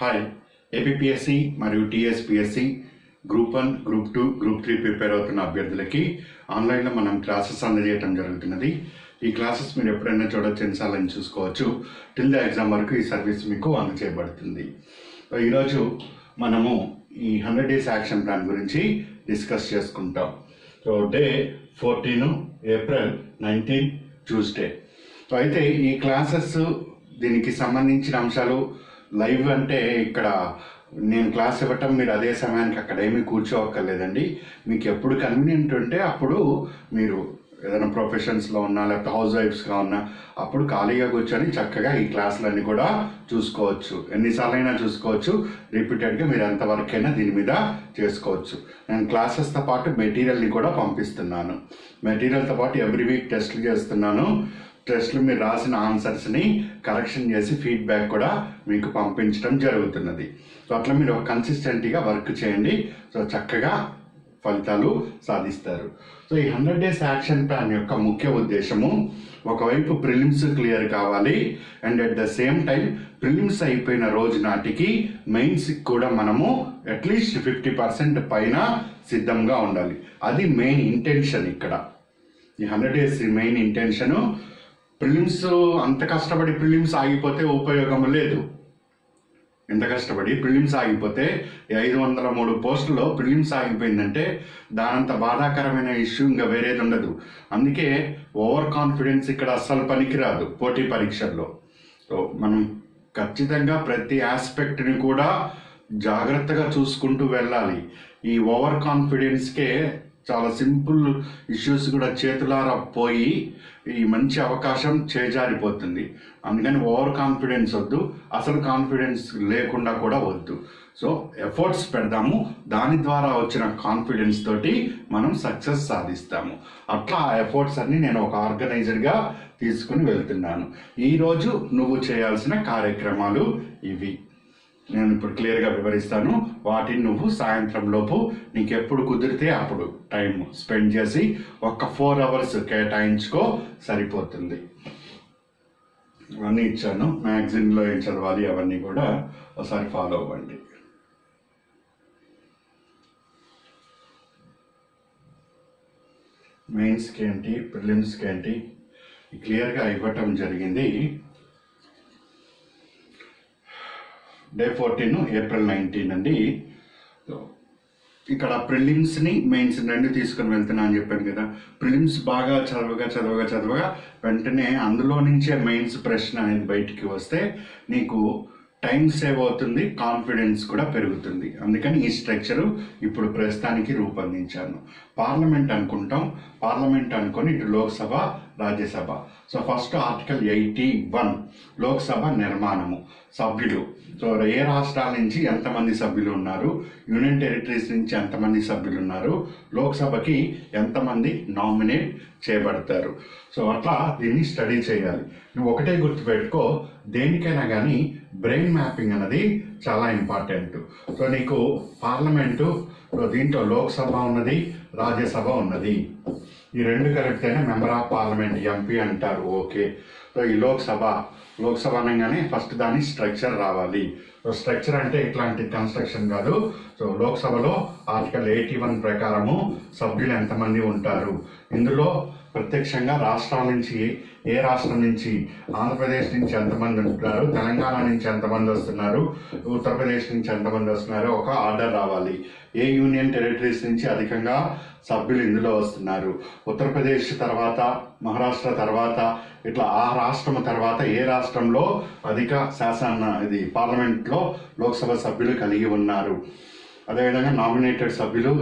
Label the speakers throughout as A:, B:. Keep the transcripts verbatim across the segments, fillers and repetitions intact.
A: Hi APSC మరియు TSPSC group one group two group three prepare అవుతున్న అభ్యర్థులకి ఆన్లైన్లో మనం క్లాసెస్ అందజేయడం జరుగుతున్నది. ఈ క్లాసెస్ మీరు ఎప్పుడైనా చూడొచ్చు, ఎన్నిసార్లు చూసుకోవచ్చు. టిల్ ద ఎగ్జామ్ వరకు ఈ సర్వీస్ మీకు అందజేయబడుతుంది. ఈరోజు మనము ఈ హండ్రెడ్ డేస్ యాక్షన్ ప్లాన్ గురించి డిస్కస్ చేసుకుంటాం. So day fourteen April nineteen Tuesday. So అయితే ఈ క్లాసెస్ దీనికి సంబంధించిన అంశాలు లైవ్ అంటే ఇక్కడ నేను క్లాస్ ఇవ్వటం మీరు అదే సమయానికి అక్కడ ఏమీ కూర్చోవక్కర్లేదండి. మీకు ఎప్పుడు కన్వీనియంట్ ఉంటే అప్పుడు మీరు ఏదైనా ప్రొఫెషన్స్లో ఉన్నా లేకపోతే హౌస్ వైఫ్స్గా ఉన్నా అప్పుడు ఖాళీగా కూర్చొని చక్కగా ఈ క్లాసులన్నీ కూడా చూసుకోవచ్చు. ఎన్నిసార్లు అయినా చూసుకోవచ్చు. రిపీటెడ్గా మీరు ఎంతవరకైనా దీని మీద చేసుకోవచ్చు. నేను క్లాసెస్తో పాటు మెటీరియల్ని కూడా పంపిస్తున్నాను. మెటీరియల్తో పాటు ఎవ్రీ వీక్ టెస్ట్లు చేస్తున్నాను. టెస్ట్లు మీరు రాసిన ఆన్సర్స్ని కరెక్షన్ చేసి ఫీడ్బ్యాక్ కూడా మీకు పంపించడం జరుగుతున్నది. సో అట్లా మీరు కన్సిస్టెంట్గా వర్క్ చేయండి. సో చక్కగా ఫలితాలు సాధిస్తారు. సో ఈ హండ్రెడ్ డేస్ యాక్షన్ ప్లాన్ యొక్క ముఖ్య ఉద్దేశము, ఒకవైపు ప్రిలిమ్స్ క్లియర్ కావాలి and at the same time prelims అయిపోయిన రోజు నాటికి మెయిన్స్కి కూడా మనము అట్లీస్ట్ ఫిఫ్టీ పర్సెంట్ పైన సిద్ధంగా ఉండాలి. అది మెయిన్ ఇంటెన్షన్. ఇక్కడ ఈ hundred days main intention. Prelims అంత కష్టపడి ప్రిలిమ్స్ ఆగిపోతే ఉపయోగం లేదు. ఎంత కష్టపడి ప్రిలిమ్స్ ఆగిపోతే ఐదు వందల మూడు పోస్టుల్లో ప్రిలిమ్స్ ఆగిపోయిందంటే దానంత బాధాకరమైన ఇష్యూ ఇంకా వేరేది ఉండదు. అందుకే ఓవర్ కాన్ఫిడెన్స్ ఇక్కడ అస్సలు పనికిరాదు పోటీ పరీక్షల్లో. సో మనం ఖచ్చితంగా ప్రతి ఆస్పెక్ట్ని కూడా జాగ్రత్తగా చూసుకుంటూ వెళ్ళాలి. ఈ ఓవర్ కాన్ఫిడెన్స్కే చాలా సింపుల్ ఇష్యూస్ కూడా చేతులారా పోయి ఈ మంచి అవకాశం చేజారిపోతుంది. అందుకని ఓవర్ కాన్ఫిడెన్స్ వద్దు, అసలు కాన్ఫిడెన్స్ లేకుండా కూడా వద్దు. సో ఎఫర్ట్స్ పెడదాము, దాని ద్వారా వచ్చిన కాన్ఫిడెన్స్ తోటి మనం సక్సెస్ సాధిస్తాము. అట్లా ఆ ఎఫర్ట్స్ అన్ని నేను ఒక ఆర్గనైజర్గా తీసుకుని వెళ్తున్నాను. ఈరోజు నువ్వు చేయాల్సిన కార్యక్రమాలు ఇవి. నేను ఇప్పుడు క్లియర్గా వివరిస్తాను. వాటిని నువ్వు సాయంత్రం లోపు నీకు ఎప్పుడు కుదిరితే అప్పుడు టైం స్పెండ్ చేసి ఒక ఫోర్ అవర్స్ కేటాయించుకో, సరిపోతుంది. అవన్నీ ఇచ్చాను. మ్యాగజైన్లో ఏం చదవాలి అవన్నీ కూడా ఒకసారి ఫాలో అవ్వండి. మెయిన్స్కి ఏంటి, ప్రిలిమ్స్కి ఏంటి క్లియర్గా ఇవ్వటం జరిగింది. డే ఫోర్టీన్ ఏప్రిల్ నైన్టీన్ అండి. ఇక్కడ ప్రిలిమ్స్ని మెయిన్స్ రెండు తీసుకుని వెళ్తున్నా అని చెప్పాను కదా. ప్రిలిమ్స్ బాగా చదవగా చదవగా చదవగా వెంటనే అందులో నుంచే మెయిన్స్ ప్రశ్న అనేది బయటికి వస్తే నీకు టైం సేవ్ అవుతుంది, కాన్ఫిడెన్స్ కూడా పెరుగుతుంది. అందుకని ఈ స్ట్రక్చరు ఇప్పుడు ప్రస్తుతానికి రూపొందించాను. పార్లమెంట్ అనుకుంటాం, పార్లమెంట్ అనుకొని ఇటు Lok Sabha, Rajya Sabha. So first article eighty one Lok Sabha నిర్మాణము, సభ్యులు. సో ఏ రాష్ట్రాల నుంచి ఎంతమంది సభ్యులు ఉన్నారు, యూనియన్ టెరిటరీస్ నుంచి ఎంతమంది సభ్యులు ఉన్నారు, లోక్సభకి ఎంతమంది నామినేట్ చేయబడతారు. సో అట్లా దీన్ని స్టడీ చేయాలి. నువ్వు ఒకటే గుర్తుపెట్టుకో, దేనికైనా కానీ బ్రెయిన్ మ్యాపింగ్ అనేది చాలా ఇంపార్టెంట్. సో నీకు పార్లమెంటు, దీంట్లో లోక్సభ ఉన్నది, రాజ్యసభ ఉన్నది. ఈ రెండు కలిపితేనే మెంబర్ ఆఫ్ పార్లమెంట్, ఎంపీ అంటారు. ఓకే. సో ఈ లోక్సభ లోక్సభ అనగానే ఫస్ట్ దాని స్ట్రక్చర్ రావాలి. సో స్ట్రక్చర్ అంటే ఇట్లాంటి కన్స్ట్రక్షన్ కాదు. సో లోక్సభలో ఆర్టికల్ ఎయిటీ వన్ ప్రకారము సభ్యులు ఎంతమంది ఉంటారు, ఇందులో ప్రత్యక్షంగా రాష్ట్రాల నుంచి ఏ రాష్ట్రం నుంచి, ఆంధ్రప్రదేశ్ నుంచి ఎంతమంది ఉంటున్నారు, తెలంగాణ నుంచి ఎంతమంది వస్తున్నారు, ఉత్తరప్రదేశ్ నుంచి ఎంతమంది వస్తున్నారు, ఒక ఆర్డర్ రావాలి. ఏ యూనియన్ టెరిటరీస్ నుంచి అధికంగా సభ్యులు ఇందులో వస్తున్నారు, ఉత్తరప్రదేశ్ తర్వాత మహారాష్ట్ర తర్వాత ఇట్లా ఆ రాష్ట్రం తర్వాత ఏ రాష్ట్రంలో అధిక శాసన ఇది పార్లమెంట్లో లోక్సభ సభ్యులు కలిగి ఉన్నారు, అదేవిధంగా నామినేటెడ్ సభ్యులు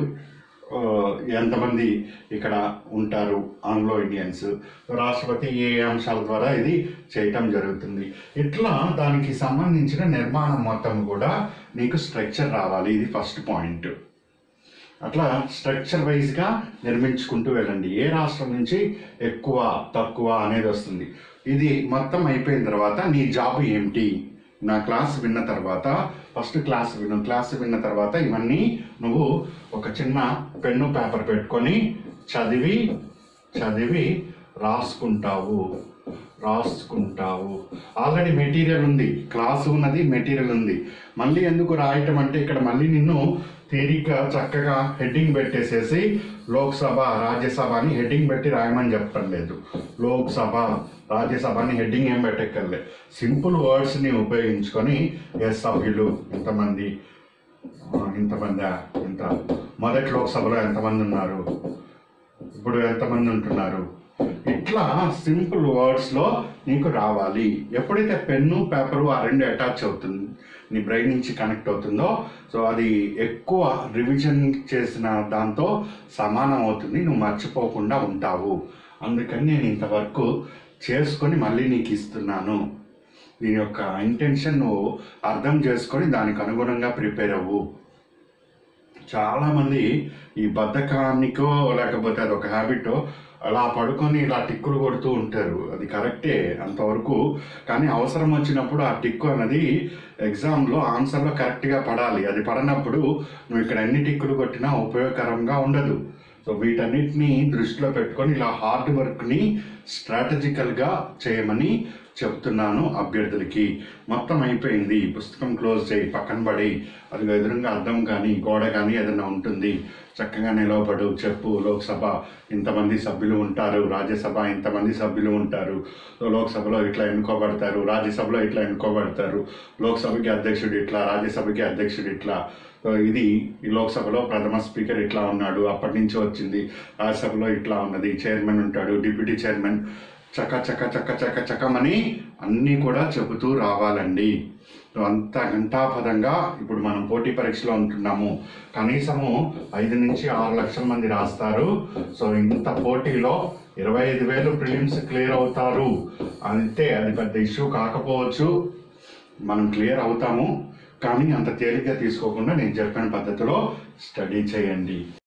A: ఎంతమంది ఇక్కడ ఉంటారు, ఆంగ్లో ఇండియన్స్, రాష్ట్రపతి ఏ అంశాల ద్వారా ఇది చేయటం జరుగుతుంది. ఇట్లా దానికి సంబంధించిన నిర్మాణం మొత్తం కూడా నీకు స్ట్రక్చర్ రావాలి. ఇది ఫస్ట్ పాయింట్. అట్లా స్ట్రక్చర్ వైజ్గా నిర్మించుకుంటూ వెళ్ళండి. ఏ రాష్ట్రం నుంచి ఎక్కువ తక్కువ అనేది వస్తుంది. ఇది మొత్తం అయిపోయిన తర్వాత నీ జాబ్ ఏమిటి, నా క్లాస్ విన్న తర్వాత ఫస్ట్ క్లాస్ విను. క్లాస్ విన్న తర్వాత ఇవన్నీ నువ్వు ఒక చిన్న పెన్ను పేపర్ పెట్టుకొని చదివి చదివి రాసుకుంటావు. రాసుకుంటావు. ఆల్రెడీ మెటీరియల్ ఉంది, క్లాస్ ఉన్నది, మెటీరియల్ ఉంది. మళ్ళీ ఎందుకు రాయటం అంటే ఇక్కడ మళ్ళీ నిన్ను తేలిక చక్కగా హెడ్డింగ్ పెట్టేసేసి లోక్సభ రాజ్యసభ అని హెడ్డింగ్ పెట్టి రాయమని చెప్పలేదు. లోక్సభ రాజ్యసభ అని హెడ్డింగ్ ఏం పెట్టక్కర్లే. సింపుల్ వర్డ్స్ని ఉపయోగించుకొని ఎస్ సభ్యులు ఎంతమంది, ఇంతమంది, ఇంత మొదటి లోక్సభలో ఎంతమంది ఉన్నారు, ఇప్పుడు ఎంతమంది ఉంటున్నారు, ఇట్లా సింపుల్ వర్డ్స్లో నీకు రావాలి. ఎప్పుడైతే పెన్ను పేపరు ఆ రెండు అటాచ్ అవుతుంది, నీ బ్రెయిన్ నుంచి కనెక్ట్ అవుతుందో, సో అది ఎక్కువ రివిజన్ చేసిన దాంతో సమానం అవుతుంది, నువ్వు మర్చిపోకుండా ఉంటావు. అందుకని నేను ఇంతవరకు చేసుకొని మళ్ళీ నీకు ఇస్తున్నాను. దీని యొక్క ఇంటెన్షన్ నువ్వు అర్థం చేసుకొని దానికి అనుగుణంగా ప్రిపేర్ అవ్వు. చాలామంది ఈ బద్ధకానికో లేకపోతే అదొక హ్యాబిటో అలా పడుకొని ఇలా టిక్కులు కొడుతూ ఉంటారు. అది కరెక్టే అంతవరకు, కానీ అవసరం వచ్చినప్పుడు ఆ టిక్కు అన్నది ఎగ్జామ్లో ఆన్సర్లో కరెక్ట్గా పడాలి. అది పడనప్పుడు నువ్వు ఇక్కడ ఎన్ని టిక్కులు కొట్టినా ఉపయోగకరంగా ఉండదు. సో వీటన్నిటిని దృష్టిలో పెట్టుకొని ఇలా హార్డ్ వర్క్ని స్ట్రాటజికల్గా చేయమని చెప్తున్నాను అభ్యర్థులకి. మొత్తం అయిపోయింది, పుస్తకం క్లోజ్ చేయి, పక్కన పడి, అది ఎదురుగా అద్దం కానీ గోడ కానీ ఏదైనా ఉంటుంది, చక్కగా నిలవబడు, చెప్పు లోక్సభ ఇంతమంది సభ్యులు ఉంటారు, రాజ్యసభ ఇంతమంది సభ్యులు ఉంటారు, లోక్సభలో ఇట్లా ఎన్నుకోబడతారు, రాజ్యసభలో ఇట్లా ఎన్నుకోబడతారు, లోక్సభకి అధ్యక్షుడు ఇట్లా, రాజ్యసభకి అధ్యక్షుడు ఇట్లా, ఇది ఈ లోక్సభలో ప్రథమ స్పీకర్ ఇట్లా ఉన్నాడు, అప్పటి నుంచి వచ్చింది, రాజ్యసభలో ఇట్లా ఉన్నది, చైర్మన్ ఉంటాడు, డిప్యూటీ చైర్మన్, చక్క చక్క చక్క చక్క చక్కమని అన్నీ కూడా చెబుతూ రావాలండి. అంత గంటాపదంగా ఇప్పుడు మనం పోటీ పరీక్షలో ఉంటున్నాము. కనీసము ఐదు నుంచి ఆరు లక్షల మంది రాస్తారు. సో ఇంత పోటీలో ఇరవై ఐదు వేలు ప్రిలిమ్స్ క్లియర్ అవుతారు అంటే అది పెద్ద ఇష్యూ కాకపోవచ్చు, మనం క్లియర్ అవుతాము. కానీ అంత తేలిగ్గా తీసుకోకుండా నేను చెప్పిన పద్ధతిలో స్టడీ చేయండి.